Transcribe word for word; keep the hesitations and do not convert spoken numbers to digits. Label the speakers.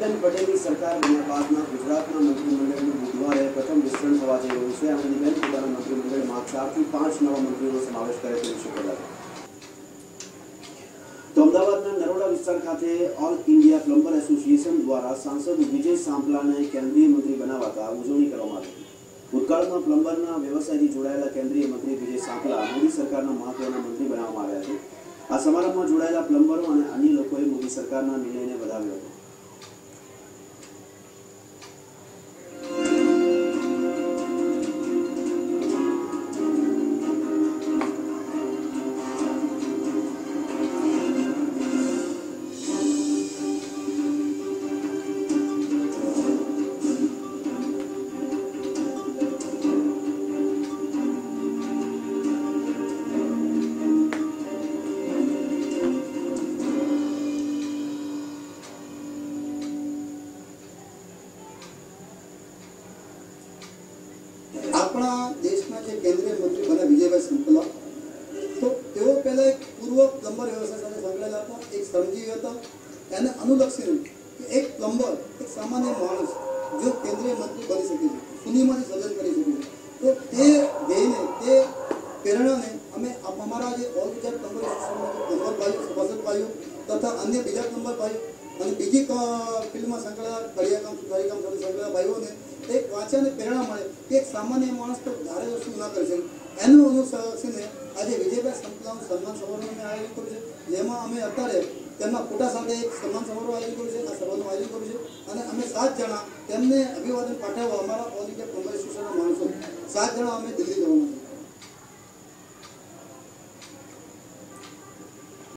Speaker 1: આનંદીબેન પટેલની સરકાર બન્યા બાદના ગુજરાતના મંત્રીમંડળનું બુધવારે પ્રથમ વિસ્તરણ થવા જઈ રહ્યું છે। આનંદીબેન પોતાના મંત્રીમંડળમાં ચારથી પાંચ નવા મંત્રીઓનો સમાવેશ કરે તેવી શક્યતા છે। તો અમદાવાદના નરોડા વિસ્તાર ખાતે ઓલ ઇન્ડિયા પ્લમ્બર એસોસિએશન દ્વારા સાંસદ વિજય સાંપલાને કેન્દ્રીય મંત્રી બનાવતા ઉજવણી કરવામાં આવી હતી। ભૂતકાળમાં પ્લમ્બરના વ્યવસાયથી જોડાયેલા કેન્દ્રીય મંત્રી વિજય સાંપલા મોદી સરકારના મહત્વના મંત્રી બનાવવામાં આવ્યા છે। આ સમારંભમાં જોડાયેલા પ્લમ્બરો અને અન્ય લોકોએ મોદી સરકારના નિર્ણયને વધાવ્યો હતો।
Speaker 2: આપણા દેશના જે કેન્દ્રીય મંત્રી બન્યા વિજયભાઈ સાંપલા, તો તેઓ પહેલા એક પૂર્વ પ્લમ્બર વ્યવસાય સાથે સંકળાયેલા હતા, એક શ્રમજીવી હતા। એને અનુલક્ષીને એક પ્લમ્બર, એક સામાન્ય માણસ જો કેન્દ્રીય મંત્રી બની શકે છે, શૂન્યમાંથી સર્જન કરી શકે છે, તો તે ધ્યેયને, તે પ્રેરણાને અમે અમારા જે ઓલ ગુજરાત પ્લમ્બર એસોસિએશનના પ્લમ્બર ભાઈઓ, સભાસદ ભાઈઓ તથા અન્ય બીજા પ્લમ્બર ભાઈઓ અને બીજી ફિલ્ડમાં સંકળાયેલા કડિયા કામ, સુધારી કામ સાથે સંકળાયેલા ભાઈઓને એક વાંચ્યાને પ્રેરણા મળે કે એક સામાન્ય માણસ તો ધારે વસ્તુ ના કરી શકે। એનું અનુસરીને આજે વિજયભાઈ સાંપલાનું સન્માન સમારોહ અમે આયોજન કર્યું છે, જેમાં અમે અત્યારે તેમના ફોટા સાથે એક સન્માન સમારોહ આયોજન કર્યું છે, આ સભાનું આયોજન કર્યું છે અને અમે સાત જણા તેમને અભિવાદન પાઠવવા અમારા ઓલ ઇન્ડિયા પ્લમ્બર એસોસિએશનના માણસો સાત જણા અમે દિલ્હી જવાના છે।